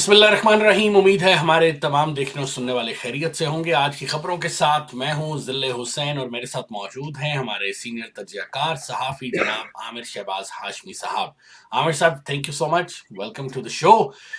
बिस्मिल्लाहिर्रहमानिर्रहीम। उम्मीद है हमारे तमाम देखने और सुनने वाले खैरियत से होंगे। आज की खबरों के साथ मैं हूं ज़िल्ले हुसैन और मेरे साथ मौजूद हैं हमारे सीनियर तज्ज़ियाकार सहाफ़ी जनाब आमिर शहबाज हाशमी साहब। आमिर साहब, thank you so much, welcome to the show.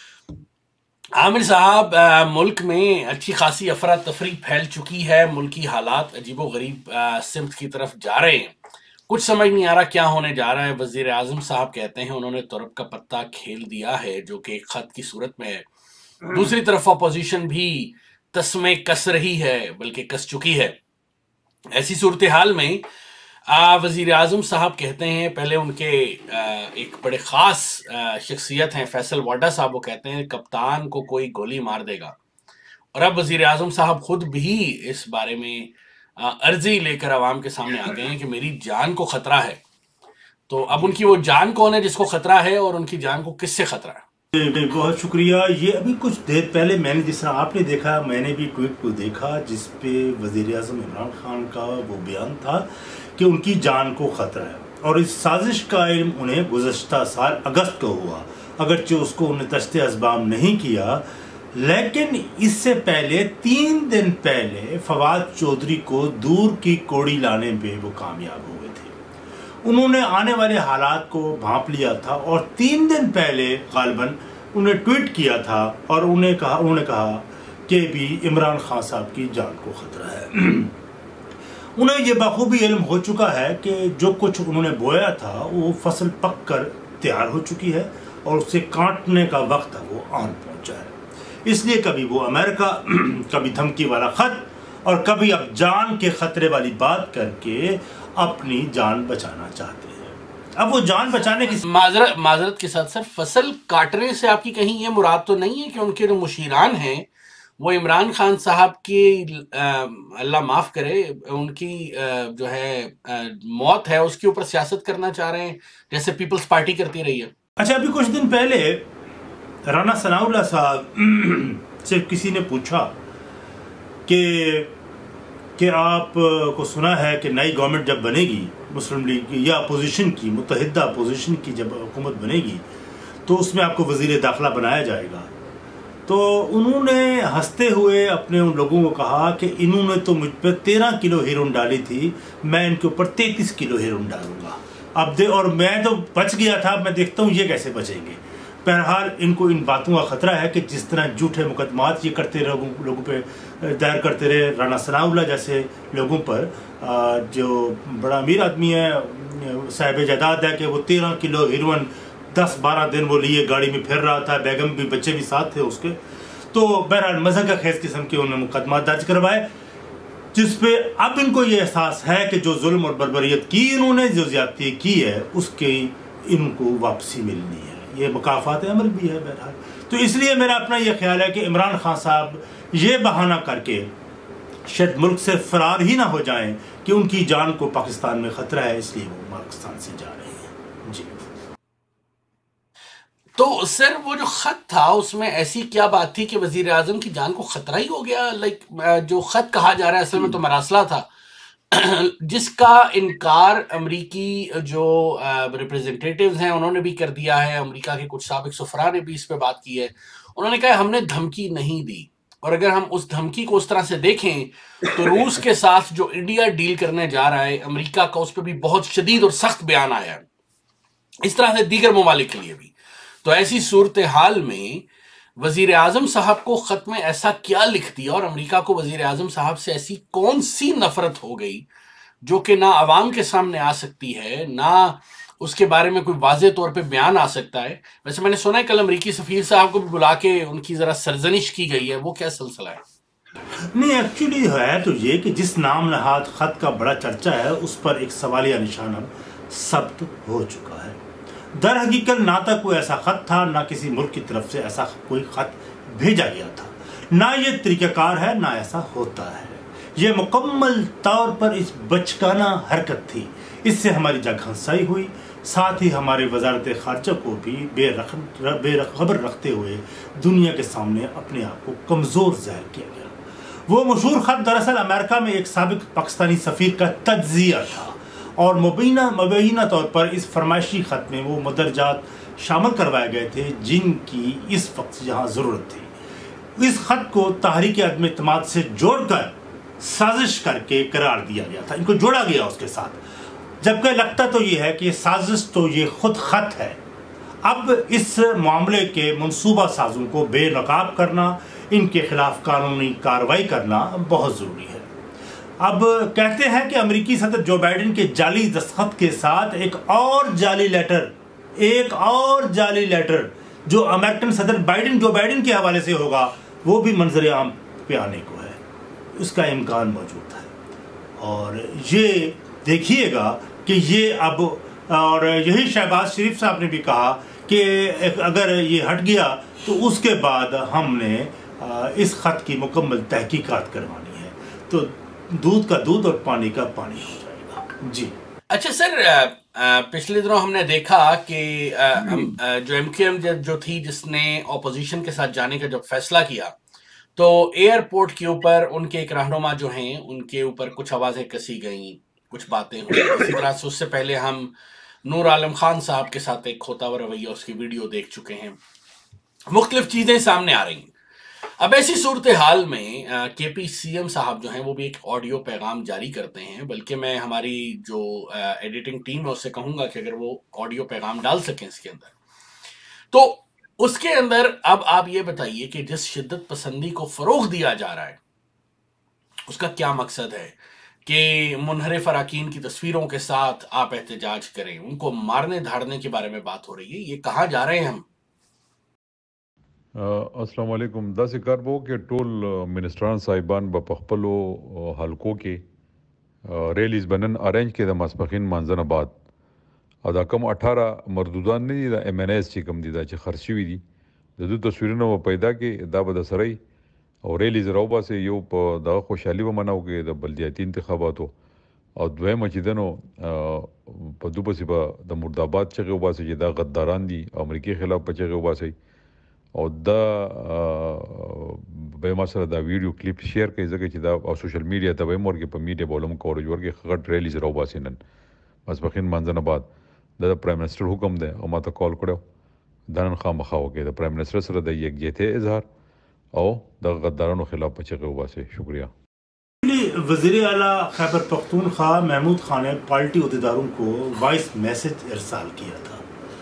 Aamir साहब, मुल्क में अच्छी खासी अफरा तफरी फैल चुकी है, मुल्की हालात अजीबो गरीब सिमत की तरफ जा रहे हैं। कुछ समझ नहीं आ रहा क्या होने जा रहा है। वजीर आजम साहब कहते हैं उन्होंने तुरब का पत्ता खेल दिया है, जो कि एक खत की सूरत में है। दूसरी तरफ अपोजिशन भी तस्मे कस रही है, बल्कि कस चुकी है। ऐसी सूरत हाल में वजीर आजम साहब कहते हैं, पहले उनके एक बड़े ख़ास शख्सियत हैं फैसल वाडा साहब, वो कहते हैं कप्तान को कोई गोली मार देगा। और अब वजीर आजम साहब खुद भी इस बारे में अर्जी लेकर आवाम के सामने आ गए हैं कि मेरी जान को खतरा है। तो अब उनकी वो जान कौन है जिसको खतरा है, और उनकी जान को किससे खतरा है? बहुत शुक्रिया। ये अभी कुछ देर पहले मैंने, जिस तरह आपने देखा, मैंने भी ट्वीट को देखा जिस पे वजीर आज़म इमरान खान का वो बयान था कि उनकी जान को खतरा है। और इस साजिश का इल्म उन्हें गुज़श्ता साल अगस्त को हुआ, अगरचे उसको उन्हें तश्ते असबाब नहीं किया, लेकिन इससे पहले 3 दिन पहले फवाद चौधरी को दूर की कोड़ी लाने पे वो कामयाब हो गए थे। उन्होंने आने वाले हालात को भांप लिया था और 3 दिन पहले गालिबन उन्हें ट्वीट किया था और उन्होंने कहा कि भी इमरान खान साहब की जान को खतरा है। उन्हें ये बखूबी इल्म हो चुका है कि जो कुछ उन्होंने बोया था वो फसल पक कर तैयार हो चुकी है और उसे काटने का वक्त वो आन पहुंचा है। इसलिए कभी वो अमेरिका, कभी धमकी वाला खत, और कभी अब जान के खतरे वाली बात करके अपनी जान बचाना चाहते हैं। अब वो जान बचाने की माजरत के साथ सर, फसल काटने से आपकी कहीं ये मुराद तो नहीं है कि उनके जो मुशीरान हैं वो इमरान खान साहब की अल्लाह माफ करे उनकी जो है मौत है उसके ऊपर सियासत करना चाह रहे हैं, जैसे पीपल्स पार्टी करती रही है? अच्छा, अभी कुछ दिन पहले राना सनाउल्लाह साहब से किसी ने पूछा कि आप को सुना है कि नई गवर्नमेंट जब बनेगी मुस्लिम लीग की या अपोजिशन की, मुत्तहिदा अपोजिशन की जब हुकूमत बनेगी तो उसमें आपको वजीर दाखिला बनाया जाएगा। तो उन्होंने हंसते हुए अपने उन लोगों को कहा कि इन्होंने तो मुझ पर 13 किलो हेरोइन डाली थी, मैं इनके ऊपर 33 किलो हेरोइन डालूंगा। और मैं तो बच गया था, मैं देखता हूँ ये कैसे बचेंगे। बहरहाल इनको इन बातों का खतरा है कि जिस तरह झूठे मुकदमात ये करते लोगों पे दायर करते रहे, राना सनाउल्लाह जैसे लोगों पर, जो बड़ा अमीर आदमी है, साहिब जायदाद है, कि वो 13 किलो हेरोइन 10-12 दिन वो लिए गाड़ी में फिर रहा था, बेगम भी, बच्चे भी साथ थे उसके। तो बहरहाल मज़ा का खेज किस्म के उन्होंने मुकदमात दर्ज करवाए, जिसपे अब इनको ये एहसास है कि जो जुल्म और बर्बरियत की इन्होंने, जो ज्यादती की है, उसकी इनको वापसी मिलनी है। ये मुकाफात अमल भी है बहरहाल। तो इसलिए मेरा अपना ये ख्याल है कि इमरान खान साहब ये बहाना करके शायद मुल्क से फरार ही ना हो जाएं कि उनकी जान को पाकिस्तान में खतरा है, इसलिए वो पाकिस्तान से जा रहे हैं। जी। तो सर, वो जो खत था उसमें ऐसी क्या बात थी कि वजीर आजम की जान को खतरा ही हो गया? जो खत कहा जा रहा है असल में तो मरासला था जिसका इनकार अमेरिकी जो रिप्रेजेंटेटिव्स हैं उन्होंने भी कर दिया है। अमेरिका के कुछ साबिक सफरा ने भी इस पे बात की है। उन्होंने कहा हमने धमकी नहीं दी, और अगर हम उस धमकी को उस तरह से देखें तो रूस के साथ जो इंडिया डील करने जा रहा है, अमेरिका का उस पर भी बहुत शदीद और सख्त बयान आया है, इस तरह से दीगर ममालिक के लिए भी। तो ऐसी सूरत हाल में वजीर आजम साहब को खत में ऐसा क्या लिख दिया, और अमेरिका को वजीर आजम साहब से ऐसी कौन सी नफरत हो गई जो कि ना आवाम के सामने आ सकती है, ना उसके बारे में कोई वाज़े तौर पे बयान आ सकता है? वैसे मैंने सुना है कल अमेरिकी सफीर साहब को भी बुला के उनकी जरा सरजनिश की गई है, वो क्या सिलसिला है? नहीं, एक्चुअली है तो ये कि जिस नाम नहाद खत का बड़ा चर्चा है उस पर एक सवालिया निशान अब सब्त हो चुका है। दर हकीकत ना तो कोई ऐसा खत था, ना किसी मुल्क की तरफ से ऐसा कोई खत भेजा गया था, ना ये तरीक़ाकार है, ना ऐसा होता है। ये मुकम्मल तौर पर इस बचकाना हरकत थी। इससे हमारी जगहंसाई हुई, साथ ही हमारे वजारत ख़ारजा को भी बेखबर रखते हुए दुनिया के सामने अपने आप को कमज़ोर ज़ाहिर किया गया। वो मशहूर खत दरअसल अमेरिका में एक साबिक पाकिस्तानी सफ़ीर का तज्ज़िया था, और मुबैना तौर पर इस फरमाइशी ख़त में वो मदरजात شامل کروائے گئے تھے جن کی اس وقت یہاں ضرورت تھی۔ اس خط کو تحریک عدم اعتماد سے جوڑ کر سازش کر کے قرار دیا گیا تھا، ان کو جوڑا گیا اس کے ساتھ، جبکہ لگتا تو یہ ہے کہ یہ سازش تو یہ خود خط ہے۔ اب اس معاملے کے منصوبہ سازوں کو بے نقاب کرنا، ان کے خلاف قانونی کارروائی کرنا بہت ضروری ہے۔ اب کہتے ہیں کہ امریکی صدر جو بائیڈن کے جعلی دستخط کے ساتھ ایک اور جعلی لیٹر جو امریکن صدر جو بائیڈن کے حوالے سے ہوگا وہ بھی منظر عام پہ آنے کو ہے، اس کا امکان موجود ہے۔ اور یہ دیکھیے گا کہ یہ اب، اور یہی شہباز شریف صاحب نے بھی کہا کہ اگر یہ ہٹ گیا تو اس کے بعد ہم نے اس خط کی مکمل تحقیقات کروانی ہے، تو دودھ کا دودھ اور پانی کا پانی ہو جائے گا۔ جی اچھا سر، پچھلے دنوں ہم نے دیکھا کہ جو ایم کیو ایم جو تھی جس نے اپوزیشن کے ساتھ جانے کا جب فیصلہ کیا تو ایئرپورٹ کے اوپر ان کے ایک رہنما جو ہیں ان کے اوپر کچھ آوازیں کسی گئیں، کچھ باتیں ہوئی۔ اسی طرح سے اس سے پہلے ہم نور عالم خان صاحب کے ساتھ ایک کھوتا ہوا رویہ اس کی ویڈیو دیکھ چکے ہیں، مختلف چیزیں سامنے آ رہی ہیں۔ اب ایسی صورتحال میں کے پی سی ایم صاحب جو ہیں وہ بھی ایک آڈیو پیغام جاری کرتے ہیں، بلکہ میں ہماری جو ایڈیٹنگ ٹیم ہے اس سے کہوں گا کہ اگر وہ آڈیو پیغام ڈال سکیں اس کے اندر، تو اس کے اندر اب آپ یہ بتائیے کہ جس شدت پسندی کو فروغ دیا جا رہا ہے اس کا کیا مقصد ہے کہ منحرف اراکین کی تصویروں کے ساتھ آپ احتجاج کریں، ان کو مارنے دھاڑنے کے بارے میں بات ہو رہی ہے، یہ کہاں جا رہے ہیں ہم؟ السلام علیکم۔ داسې کار به وکړي ټول منسټران صاحبان به په خپلو حلقو کې ریلیز به نن ارینج کې د ماسپښین مانځه نه بعد، او دا کوم 18 مردودان نه دي، د ایم این ایز چې کوم دي دا چې خرڅ شوي دي د دوی تصویرونه به پیدا کړي، دا به د سره او ریلیز راوباسي، یو په دغه خوشحالي به منو کې د بلدیاتي انتخاباتو، او دویمه چې دنو په دو پسې به د مردآباد چغې وباسي چې دا غداران دي، امریکې خلاف په چغې وباسي، او دا به ما سره دا ویډیو کلیپ شیر کوي ځکه چې دا او سوشل میډیا ته به یې ورکړي، په میډیا به ولم کوریج ورکړي، غټ ریلیز راوباسي نن ماسپښین مانځه نه بعد، دا د پرایم منسټر حکم دی او ما ته کال کړی دا نن خامخا وکړي، د پرایم منسټر سره د یکجهتۍ اظهار او د غدارانو خلاف په چغې وباسي۔ شکریہ۔ وزیر اعلیٰ خیبر پختونخوا محمود خان نے پارٹی عہدیداروں کو وائس میسج ارسال کیا تھا،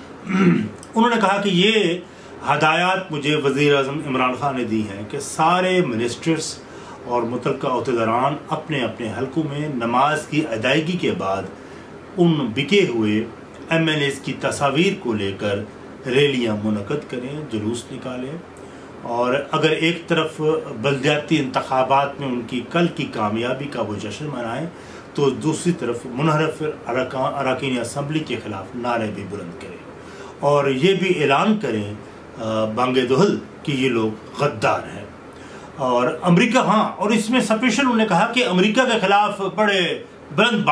انہوں نے کہا کہ یہ ہدایات مجھے وزیر اعظم عمران خان نے دی ہیں کہ سارے منسٹرز اور متعلقہ عہدیداران اپنے اپنے حلقوں میں نماز کی ادائیگی کے بعد ان بکے ہوئے ایم این ایز کی تصاویر کو لے کر ریلیاں منعقد کریں، جلوس نکالیں، اور اگر ایک طرف بلدیاتی انتخابات میں ان کی کل کی کامیابی کا وہ جشن منائیں تو دوسری طرف منحرف اراکین اسمبلی کے خلاف نعرے بھی بلند کریں، اور یہ بھی اعلان کریں بانگ دہل کہ یہ لوگ غدار ہیں۔ اور امریکہ، ہاں، اور اس میں سپیشل انہوں نے کہا کہ امریکہ کے خلاف بڑے بلند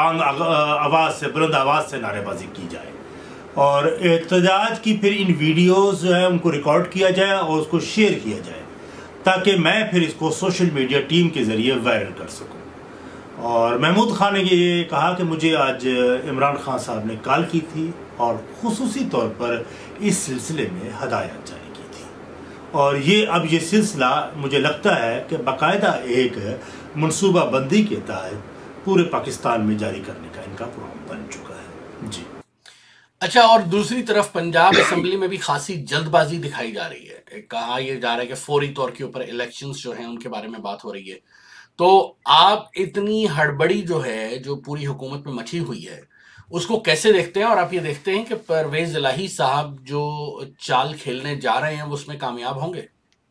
آواز سے نعرے بازی کی جائے، اور احتجاج کی پھر ان ویڈیوز جو ہے ان کو ریکارڈ کیا جائے اور اس کو شیئر کیا جائے تاکہ میں پھر اس کو سوشل میڈیا ٹیم کے ذریعے وائرل کر سکوں۔ اور محمود خان نے یہ کہا کہ مجھے آج عمران خان صاحب نے کال کی تھی اور خصوصی طور پر اس سلسلے میں ہدایات جاری کی تھی، اور اب یہ سلسلہ مجھے لگتا ہے کہ باقاعدہ ایک منصوبہ بندی کے تحت پورے پاکستان میں جاری کرنے کا ان کا پروگرام بن چکا ہے۔ جی اچھا، اور دوسری طرف پنجاب اسمبلی میں بھی خاصی جلد بازی دکھائی جا رہی ہے، کہا یہ جا رہا ہے کہ فوری طور کے اوپر الیکشنز جو ہیں ان کے بارے میں بات ہو رہی ہے، تو آپ اتنی ہڑبڑی جو ہے جو پوری حکومت میں مچی ہوئی ہے اس کو کیسے دیکھتے ہیں، اور آپ یہ دیکھتے ہیں کہ پرویز الہی صاحب جو چال کھیلنے جا رہے ہیں وہ اس میں کامیاب ہوں گے؟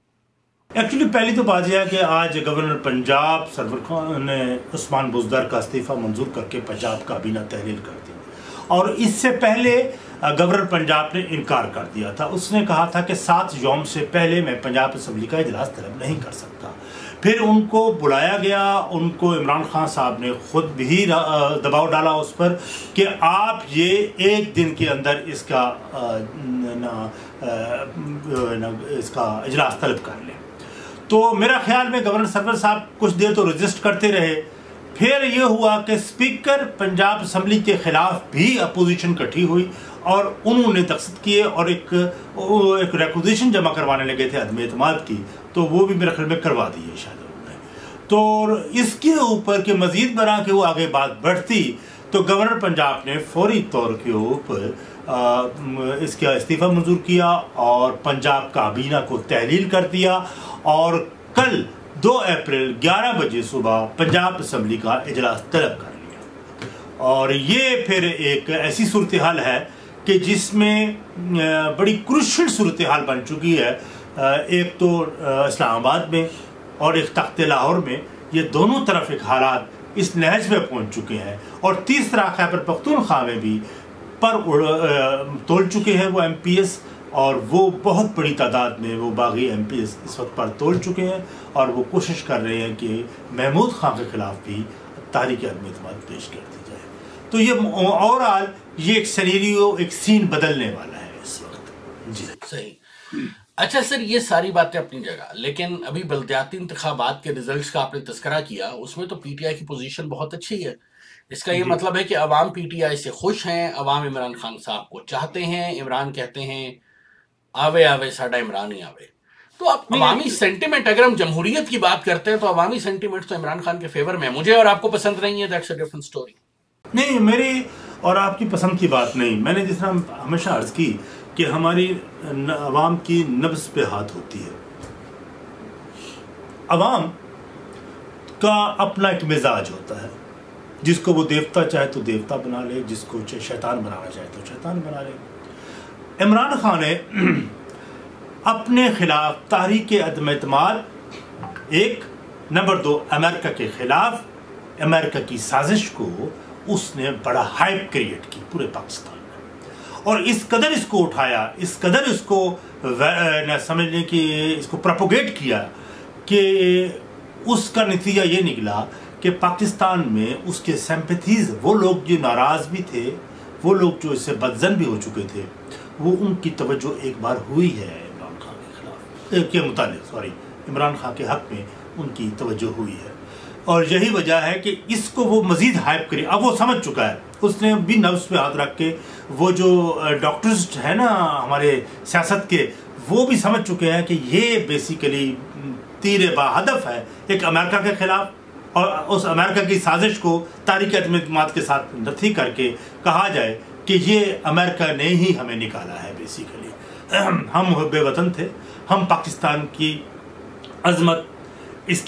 ایکچولی پہلی تو بات یہ ہے کہ آج گورنر پنجاب سرور خان نے عثمان بزدار کا استعفیٰ منظور کر کے پنجاب کابینہ تحلیل کر دی، اور اس سے پہلے گورنر پنجاب نے انکار کر دیا تھا، اس نے کہا تھا کہ 7 یوم سے پہلے میں پنجاب اسمبلی کا اجلاس طلب نہیں کر سکتا۔ پھر ان کو بلایا گیا، ان کو عمران خان صاحب نے خود بھی دباؤ ڈالا اس پر کہ آپ یہ ایک دن کے اندر اس کا اجلاس طلب کر لیں۔ تو میرا خیال میں گورنر سرور صاحب کچھ دیر تو رجسٹ کرتے رہے، پھر یہ ہوا کہ اسپیکر پنجاب اسمبلی کے خلاف بھی اپوزیشن کٹھی ہوئی اور انہوں نے دستخط کیے اور ایک ریکوزیشن جمع کروانے لگے تھے عدم اعتماد کی، تو وہ بھی میرے خیال میں کروا دی ہے شاید انہوں نے. تو اس کے اوپر کہ مزید برآں کہ وہ آگے بات بڑھتی تو گورنر پنجاب نے فوری طور کے اوپر اس کا استعفیٰ منظور کیا اور پنجاب کابینہ کو تحلیل کر دیا، اور کل 2 اپریل 11 بجے صبح پنجاب اسمبلی کا اجلاس طلب کر لیا. اور یہ پھر ایک ایسی صورتحال ہے کہ جس میں بڑی کروشل صورتحال بن چکی ہے. ایک تو اسلام آباد میں اور ایک تخت لاہور میں، یہ دونوں طرف ایک حالات اس نہج میں پہنچ چکے ہیں، اور تیسرا خیبر پختونخوا میں بھی پر تول چکے ہیں وہ ایم پی ایس، اور وہ بہت بڑی تعداد میں وہ باغی ایم پی ایس اس وقت پر تول چکے ہیں، اور وہ کوشش کر رہے ہیں کہ محمود خان کے خلاف بھی تحریک عدم اعتماد پیش کر دی جائے. تو یہ اوورآل یہ ایک سینیریو، ایک سین بدلنے والا ہے اس وقت. جی صحیح. اچھا سر، یہ ساری باتیں اپنی جگہ، لیکن ابھی بلدیاتی انتخابات کے ریزلٹس کا آپ نے تذکرہ کیا، اس میں تو پی ٹی آئی کی پوزیشن بہت اچھی ہے. اس کا یہ مطلب ہے کہ عوام پی ٹی آئی سے خوش ہیں، عوام عمران خان صاحب کو چاہتے ہیں. عمران کہتے ہیں آوے آوے ساڈا عمران ہی آوے. تو اب عوامی سینٹیمنٹ، اگر ہم جمہوریت کی بات کرتے ہیں تو عوامی سینٹیمنٹ تو عمران خان کے فیور میں، مجھے اور آپ کو پسند نہیں ہے، دیٹس اے ڈفرنٹ سٹوری. نہیں، میری اور آپ کی پسند کی بات نہیں. میں نے جس طرح ہمیشہ عرض کی کہ ہماری عوام کی نبض پہ ہاتھ ہوتی ہے. عوام کا اپنا ایک مزاج ہوتا ہے، جس کو وہ دیوتا چاہے تو دیوتا بنا لے، جس کو شیطان بنانا چاہے تو شیطان بنا لے. عمران خان نے اپنے خلاف تحریک عدم اعتماد، ایک نمبر 2 امریکہ کے خلاف امریکہ کی سازش کو اس نے بڑا ہائپ کریٹ کی پورے پاکستان میں، اور اس قدر اس کو اٹھایا، اس قدر اس کو سمجھنے کی اس کو پروپوگیٹ کیا کہ اس کا نتیجہ یہ نکلا کہ پاکستان میں اس کے سمپتھیز، وہ لوگ جو ناراض بھی تھے، وہ لوگ جو اس سے بدظن بھی ہو چکے تھے، وہ ان کی توجہ ایک بار ہوئی ہے عمران خان کے خلاف کے متعلق، عمران خان کے حق میں ان کی توجہ ہوئی ہے. اور یہی وجہ ہے کہ اس کو وہ مزید ہائپ کرے. اب وہ سمجھ چکا ہے، اس نے بھی نفس پہ ہاتھ رکھ کے، وہ جو ڈاکٹرز ہیں نا ہمارے سیاست کے، وہ بھی سمجھ چکے ہیں کہ یہ بیسیکلی تیر با ہدف ہے ایک امریکہ کے خلاف، اور اس امریکہ کی سازش کو تحریک عدم اعتماد کے ساتھ نفی کر کے کہا جائے کہ یہ امریکہ نے ہی ہمیں نکالا ہے. بیسیکلی ہم محب وطن تھے، ہم پاکستان کی عظمت، اس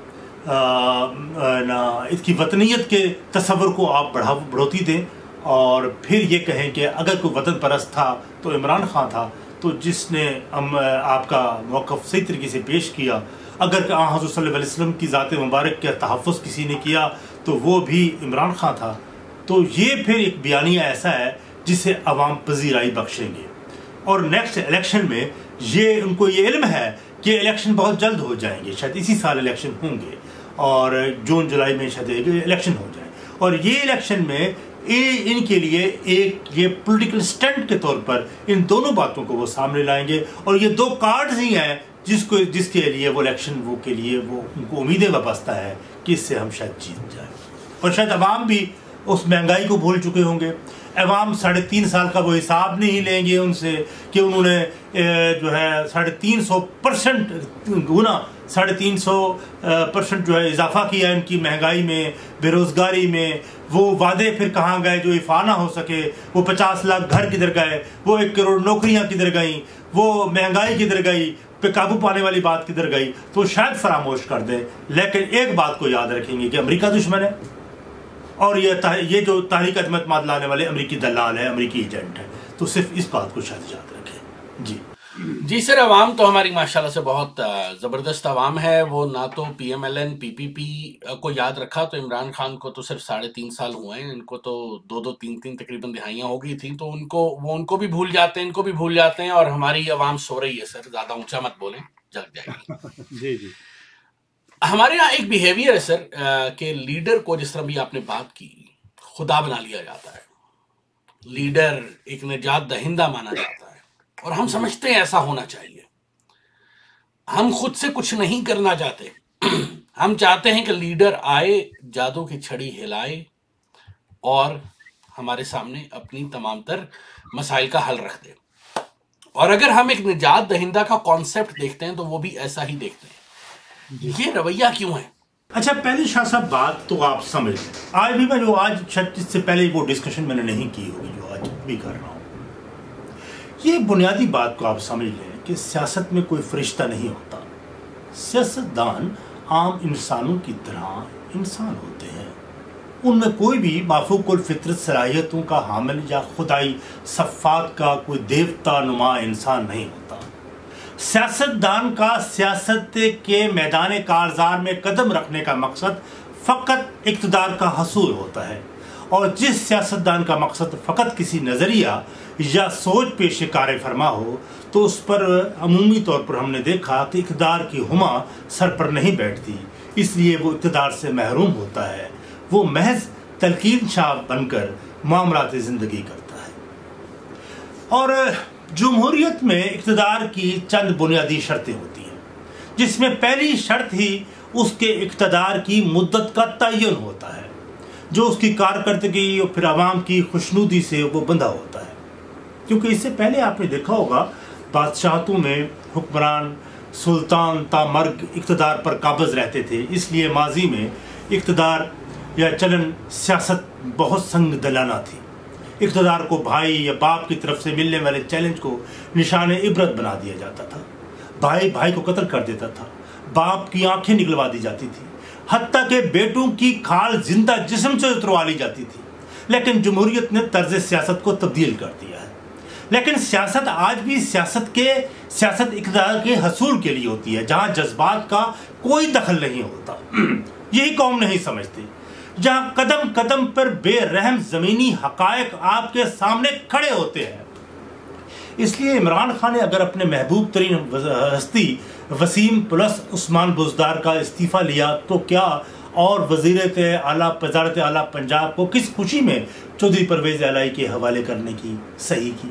کی وطنیت کے تصور کو آپ بڑھوتی دیں، اور پھر یہ کہیں کہ اگر کوئی وطن پرست تھا تو عمران خان تھا، تو جس نے آپ کا موقف صحیح طریقے سے پیش کیا. اگر حضرت صلی اللہ علیہ وسلم کی ذات مبارک کا تحفظ کسی نے کیا تو وہ بھی عمران خان تھا. تو یہ پھر ایک بیانیہ ایسا ہے جسے عوام پذیرائی بخشیں گے. اور نیکسٹ الیکشن میں یہ ان کو یہ علم ہے کہ الیکشن بہت جلد ہو جائیں گے، شاید اسی سال الیکشن ہوں گے، اور جون جولائی میں شاید الیکشن ہو جائیں. اور یہ الیکشن میں ان کے لیے ایک یہ پولیٹیکل سٹنٹ کے طور پر ان دونوں باتوں کو وہ سامنے لائیں گے. اور یہ 2 کارڈز ہی ہیں جس کے لیے وہ الیکشن کے لیے وہ ان کو امیدیں وابستہ ہے کہ اس سے ہم شاید جیت جائیں. اور شاید عوام بھی اس مہنگائی کو بھول چکے ہوں گے. عوام 3.5 سال کا وہ حساب نہیں لیں گے ان سے کہ انہوں نے جو ہے 350% گنا 350% جو ہے اضافہ کیا ان کی مہنگائی میں، بے روزگاری میں. وہ وعدے پھر کہاں گئے جو افا نہ ہو سکے؟ وہ 50 لاکھ گھر کدھر گئے؟ وہ 1 کروڑ نوکریاں کدھر گئیں؟ وہ مہنگائی کدھر گئی؟ پہ قابو پانے والی بات کدھر گئی؟ تو شاید فراموش کر دیں. لیکن ایک بات کو یاد رکھیں گے کہ امریکہ دشمن ہے، اور یہ جو تحریک عدم اعتماد لانے والے امریکی دلال ہے، امریکی ایجنٹ ہے. تو صرف اس بات کو شاید یاد رکھیں. جی سر، عوام تو ہماری ماشاءاللہ سے بہت زبردست عوام ہے. وہ نہ تو P M L N, P P P کو یاد رکھا، تو عمران خان کو تو صرف 3.5 سال ہوئے ہیں، ان کو تو 2-3 تقریباً دہائیاں ہو گئی تھیں. تو ان کو بھی بھول جاتے ہیں، ان کو بھی بھول جاتے ہیں. اور ہماری عوام سو رہی ہے سر، زیادہ اونچا مت بولیں، جگ جائے گی. جی جی. ہمارے یہاں ایک بیہیویئر ہے سر کہ لیڈر کو، جس طرح بھی آپ نے بات کی، خدا بنا لیا جاتا ہے. لیڈر ایک نجات دہندہ مانا جاتا ہے، اور ہم سمجھتے ہیں ایسا ہونا چاہیے. ہم خود سے کچھ نہیں کرنا چاہتے. ہم چاہتے ہیں کہ لیڈر آئے، جادو کی چھڑی ہلائے، اور ہمارے سامنے اپنی تمام تر مسائل کا حل رکھ دے. اور اگر ہم ایک نجات دہندہ کا کانسیپٹ دیکھتے ہیں تو وہ بھی ایسا ہی دیکھتے ہیں. یہ رویہ کیوں ہے؟ اچھا پہلے شاہ صاحب بات تو آپ سمجھ لیں، آج بھی میں جو آج اس سے پہلے وہ ڈسکشن میں نے نہیں کی ہوگی جو آج بھی کر رہا ہوں. یہ بنیادی بات کو آپ سمجھ لیں کہ سیاست میں کوئی فرشتہ نہیں ہوتا. سیاستدان عام انسانوں کی طرح انسان ہوتے ہیں. ان میں کوئی بھی مافوق الفطرت صلاحیتوں کا حامل یا خدائی صفات کا کوئی دیوتا نما انسان نہیں ہوتا. سیاستدان کا سیاست کے میدان کارزار میں قدم رکھنے کا مقصد فقط اقتدار کا حصول ہوتا ہے، اور جس سیاستدان کا مقصد فقط کسی نظریہ یا سوچ پہ شکار فرما ہو تو اس پر عمومی طور پر ہم نے دیکھا کہ اقتدار کی ہما سر پر نہیں بیٹھتی، اس لیے وہ اقتدار سے محروم ہوتا ہے. وہ محض تلقین شاہ بن کر معاملات زندگی کرتا ہے. اور جمہوریت میں اقتدار کی چند بنیادی شرطیں ہوتی ہیں، جس میں پہلی شرط ہی اس کے اقتدار کی مدت کا تعین ہوتا ہے، جو اس کی کارکردگی اور پھر عوام کی خوشنودی سے وہ بندھا ہوتا ہے. کیونکہ اس سے پہلے آپ نے دیکھا ہوگا بادشاہتوں میں حکمران سلطان تا مرگ اقتدار پر قابض رہتے تھے، اس لیے ماضی میں اقتدار یا چلن سیاست بہت سنگ دلانہ تھی. اقتدار کو بھائی یا باپ کی طرف سے ملنے والے چیلنج کو نشان عبرت بنا دیا جاتا تھا. بھائی بھائی کو قتل کر دیتا تھا، باپ کی آنکھیں نکلوا دی جاتی تھی، حتیٰ کہ بیٹوں کی کھال زندہ جسم سے اتروا لی جاتی تھی. لیکن جمہوریت نے طرز سیاست کو تبدیل کر دیا ہے. لیکن سیاست آج بھی سیاست اقتدار کے حصول کے لیے ہوتی ہے، جہاں جذبات کا کوئی دخل نہیں ہوتا. یہی قوم نہیں سمجھتی. جہاں قدم قدم پر بے رحم زمینی حقائق آپ کے سامنے کھڑے ہوتے ہیں. اس لیے عمران خان نے اگر اپنے محبوب ترین ہستی وسیم پلس عثمان بزدار کا استعفیٰ لیا تو کیا اور وزارت اعلیٰ پنجاب کو کس خوشی میں چودھری پرویز الہی کے حوالے کرنے کی صحیح کی.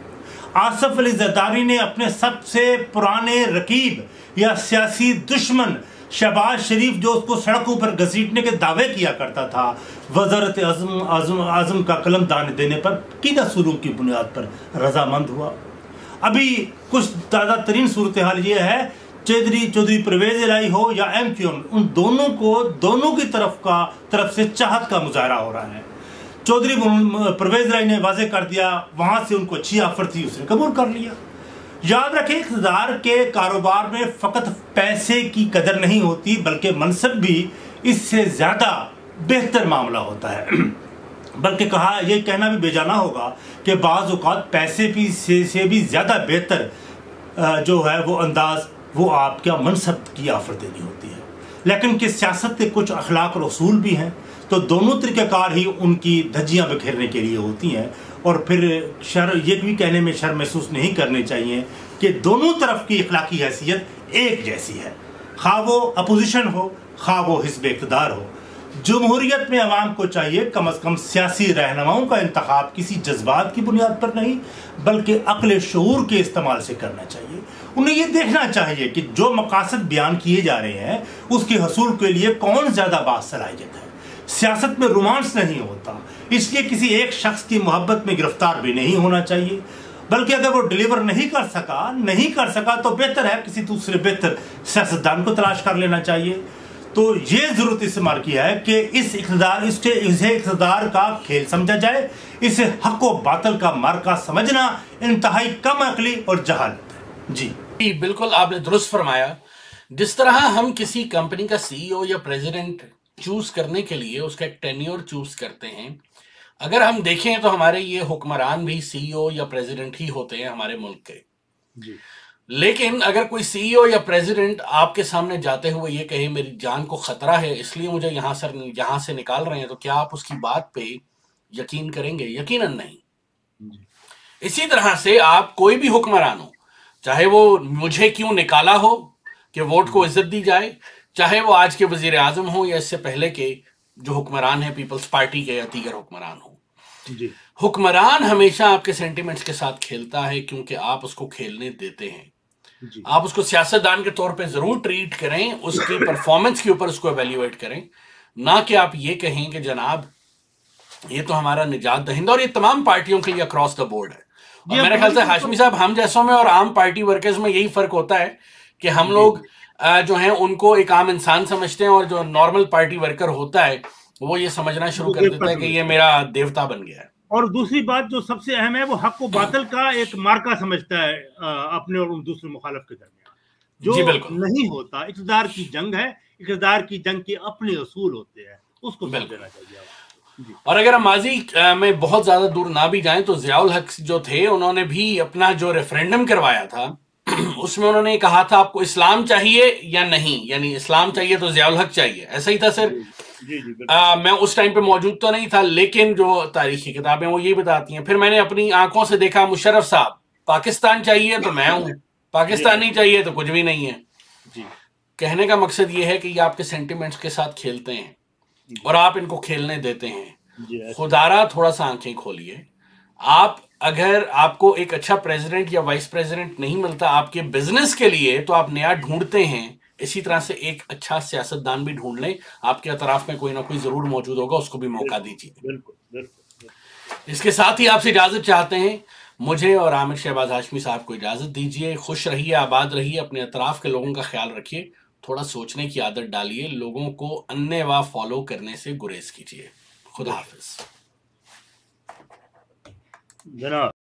آصف علی زرداری نے اپنے سب سے پرانے رقیب یا سیاسی دشمن شہباز شریف، جو اس کو سڑکوں پر گھسیٹنے کے دعوے کیا کرتا تھا، وزارت اعظم کا قلم دان دینے پر کینہ سلوک کی بنیاد پر رضامند ہوا. ابھی کچھ تازہ ترین صورتحال یہ ہے، چودھری پرویز الہی ہو یا ایم کیو ایم، ان دونوں کی طرف سے چاہت کا مظاہرہ ہو رہا ہے. چودھری پرویز الہی نے واضح کر دیا، وہاں سے ان کو اچھی آفر تھی، اس نے قبول کر لیا. یاد رکھیں اقتدار کے کاروبار میں فقط پیسے کی قدر نہیں ہوتی، بلکہ منصب بھی اس سے زیادہ بہتر معاملہ ہوتا ہے. بلکہ یہ کہنا بھی بے جانا ہوگا کہ بعض اوقات پیسے سے بھی زیادہ بہتر جو ہے وہ انداز وہ آپ کا منصب کی آفر دینی ہوتی ہے. لیکن کہ سیاست کے کچھ اخلاق اور اصول بھی ہیں، تو دونوں طریقہ کار ہی ان کی دھجیاں بکھیرنے کے لیے ہوتی ہیں. اور پھر یہ بھی کہنے میں شرم محسوس نہیں کرنے چاہیے کہ دونوں طرف کی اخلاقی حیثیت ایک جیسی ہے، خواہ وہ اپوزیشن ہو خواہ وہ حزب اقتدار ہو. جمہوریت میں عوام کو چاہیے کم از کم سیاسی رہنماؤں کا انتخاب کسی جذبات کی بنیاد پر نہیں بلکہ عقل شعور کے استعمال سے کرنا چاہیے. انہیں یہ دیکھنا چاہیے کہ جو مقاصد بیان کیے جا رہے ہیں اس کے حصول کے لیے کون زیادہ باصلاحیت ہے. سیاست میں رومانس نہیں ہوتا، اس لیے کسی ایک شخص کی محبت میں گرفتار بھی نہیں ہونا چاہیے، بلکہ اگر وہ ڈیلیور نہیں کر سکا تو بہتر ہے کسی دوسرے بہتر سیاستدان کو تلاش کر لینا چاہیے. تو یہ ضرورت استعمال کیا ہے کہ اسے اقتدار کا کھیل سمجھا جائے. اسے حق و باطل کا مارکا سمجھنا انتہائی کم عقلی اور جہالت ہے. جی بالکل آپ نے درست فرمایا. جس طرح ہم کسی کمپنی کا سی ای او یا پریزیڈنٹ چوز کرنے کے لیے اس کا ایک ٹینیور چوز کرتے ہیں، اگر ہم دیکھیں تو ہمارے یہ حکمران بھی سی ای او یا پریزیڈنٹ ہی ہوتے ہیں ہمارے ملک کے. لیکن اگر کوئی سی ای او یا پریزیڈنٹ آپ کے سامنے جاتے ہوئے یہ کہے میری جان کو خطرہ ہے اس لیے مجھے یہاں سے نکال رہے ہیں، تو کیا آپ اس کی بات پہ یقین کریں گے؟ یقیناً نہیں. اسی طرح سے آپ کوئی بھی حکمران ہو، چاہے وہ مجھے کیوں نکالا ہو کہ ووٹ کو عزت دی جائے، چاہے وہ آج کے وزیر اعظم ہوں یا اس سے پہلے کے جو حکمران ہیں پیپلز پارٹی کے یا دیگر حکمران ہوں، حکمران ہمیشہ آپ کے سینٹیمنٹس کے ساتھ کھیلتا ہے کیونکہ آپ اس کو کھیلنے دیتے ہیں. آپ اس کو سیاستدان کے طور پہ ضرور ٹریٹ کریں، اس کی پرفارمنس کے اوپر اس کو ایویلیویٹ کریں، نہ کہ آپ یہ کہیں کہ جناب یہ تو ہمارا نجات دہندہ، اور یہ تمام پارٹیوں کے لیے اکراس دا بورڈ ہے. اور میرے خیال سے ہاشمی صاحب ہم جیسوں میں اور عام پارٹی ورکرز میں یہی فرق ہوتا ہے کہ ہم لوگ جو ہیں ان کو ایک عام انسان سمجھتے ہیں، اور جو نارمل پارٹی ورکر ہوتا ہے وہ یہ سمجھنا شروع کر دیتا ہے کہ یہ میرا دیوتا بن گیا ہے. اور دوسری بات جو سب سے اہم ہے، وہ حق و باطل کا ایک مارکا سمجھتا ہے اپنے اور دوسرے مخالف کے درمیان، جو نہیں ہوتا. اقتدار کی جنگ ہے، اقتدار کی جنگ کے اپنے اصول ہوتے ہیں، اس کو سمجھنا چاہیے. اور اگر ہم ماضی میں بہت زیادہ دور نہ بھی جائیں تو ضیاء الحق جو تھے انہوں نے بھی اپنا جو ریفرینڈم کروایا تھا اس میں انہوں نے کہا تھا آپ کو اسلام چاہیے یا نہیں، یعنی اسلام چاہیے تو ضیاء الحق چاہیے، ایسا ہی تھا سر. میں اس ٹائم پہ موجود تو نہیں تھا، لیکن جو تاریخی کتابیں وہ یہ بتاتی ہیں. پھر میں نے اپنی آنکھوں سے دیکھا مشرف صاحب پاکستان چاہیے تو میں ہوں، پاکستان نہیں چاہیے تو کچھ بھی نہیں ہے. کہنے کا مقصد یہ ہے کہ یہ آپ کے سینٹیمنٹس کے ساتھ کھیلتے ہیں اور آپ ان کو کھیلنے دیتے ہیں. خدارا تھوڑا سا آنکھیں کھولیے. آپ اگر آپ کو ایک اچھا پریزیڈنٹ یا وائس پریزیڈنٹ نہیں ملتا آپ کے بزنس کے لیے تو آپ نیا ڈھونڈتے ہیں. اسی طرح سے ایک اچھا سیاستدان بھی ڈھونڈ لیں، آپ کے اطراف میں کوئی نہ کوئی ضرور موجود ہوگا، اس کو بھی موقع دیجیے. اس کے ساتھ ہی آپ سے اجازت چاہتے ہیں. مجھے اور عامر شہباز ہاشمی صاحب کو اجازت دیجیے. خوش رہیے، آباد رہیے، اپنے اطراف کے لوگوں کا خیال رکھیے، تھوڑا سوچنے کی عادت ڈالیے، لوگوں کو انے واہ فالو کرنے سے گریز کیجیے. خدا حافظ جناب.